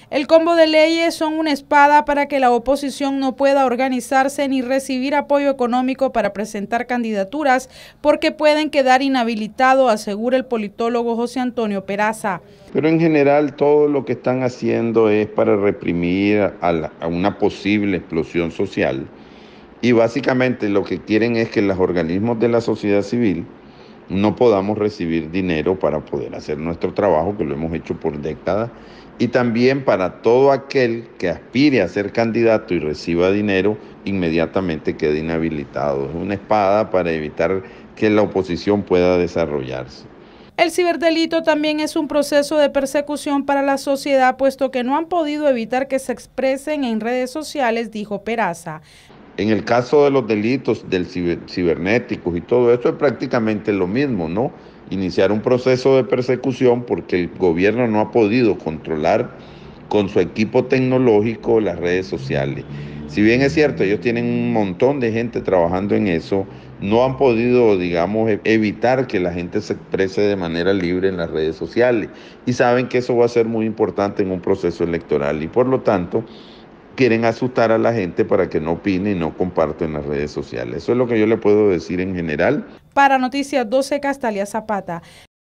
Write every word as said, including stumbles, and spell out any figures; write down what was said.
El combo de leyes son una espada para que la oposición no pueda organizarse ni recibir apoyo económico para presentar candidaturas porque pueden quedar inhabilitados, asegura el politólogo José Antonio Peraza. Pero en general todo lo que están haciendo es para reprimir a, la, a una posible explosión social y básicamente lo que quieren es que los organismos de la sociedad civil no podamos recibir dinero para poder hacer nuestro trabajo, que lo hemos hecho por décadas, y también para todo aquel que aspire a ser candidato y reciba dinero, inmediatamente quede inhabilitado. Es una espada para evitar que la oposición pueda desarrollarse. El ciberdelito también es un proceso de persecución para la sociedad, puesto que no han podido evitar que se expresen en redes sociales, dijo Peraza. En el caso de los delitos del ciber, cibernéticos y todo eso es prácticamente lo mismo, ¿no? Iniciar un proceso de persecución porque el gobierno no ha podido controlar con su equipo tecnológico las redes sociales. Si bien es cierto, ellos tienen un montón de gente trabajando en eso, no han podido, digamos, evitar que la gente se exprese de manera libre en las redes sociales. Y saben que eso va a ser muy importante en un proceso electoral y por lo tanto quieren asustar a la gente para que no opine y no comparte en las redes sociales. Eso es lo que yo le puedo decir en general. Para Noticias doce, Castalia Zapata.